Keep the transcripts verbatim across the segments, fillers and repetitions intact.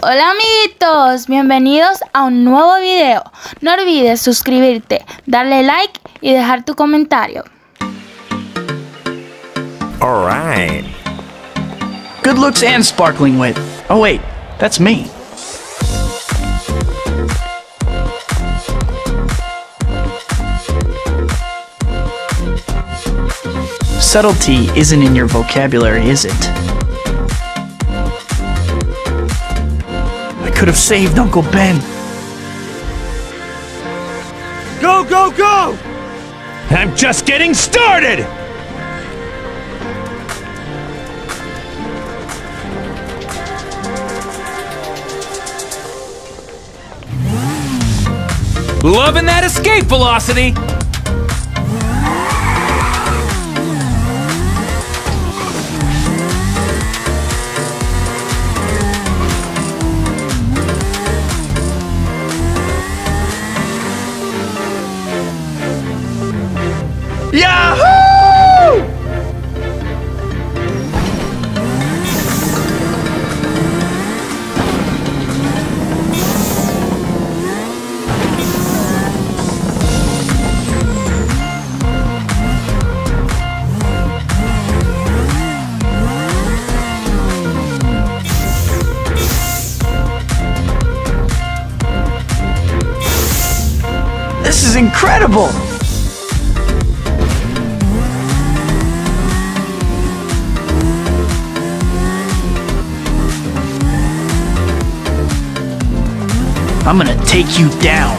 Hola amiguitos, bienvenidos a un nuevo video. No olvides suscribirte, darle like y dejar tu comentario. Alright. Good looks and sparkling wit. Oh wait, that's me. Subtlety isn't in your vocabulary, is it? I could have saved Uncle Ben. Go, go, go! I'm just getting started! Loving that escape velocity! Yahoo! This is incredible! I'm gonna take you down.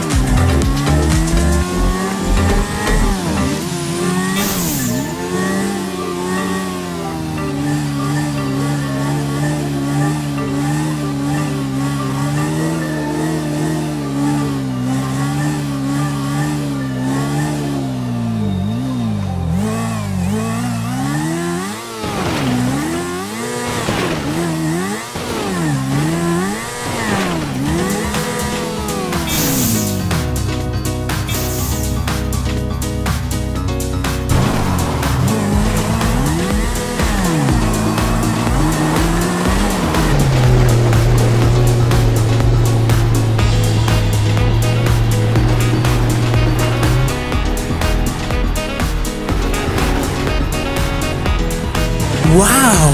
Wow!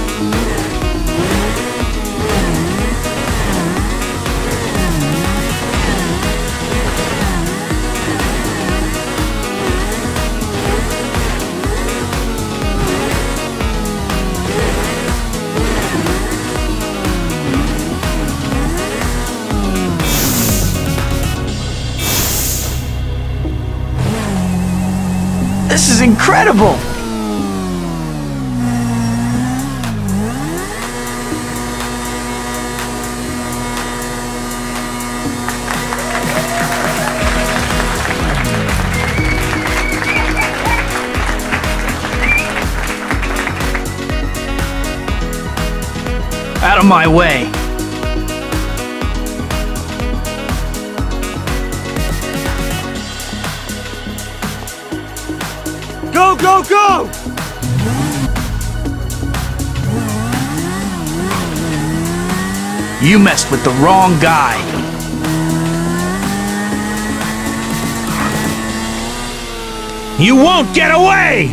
This is incredible! Out of my way. Go, go, go! You messed with the wrong guy. You won't get away!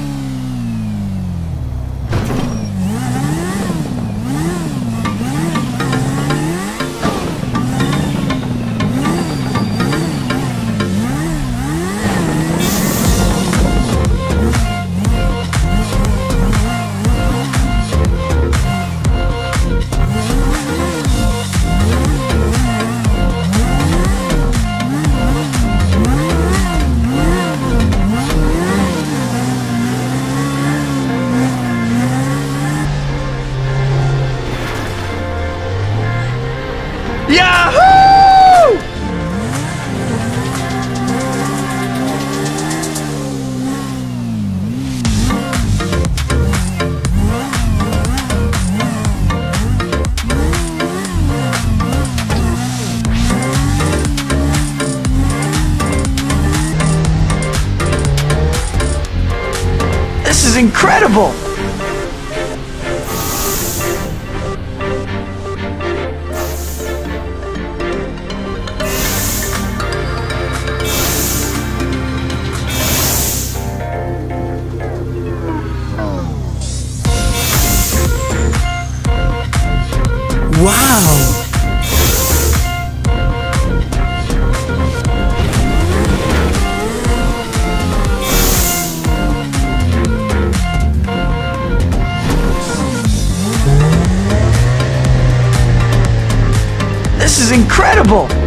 Yahoo! This is incredible! Wow! This is incredible!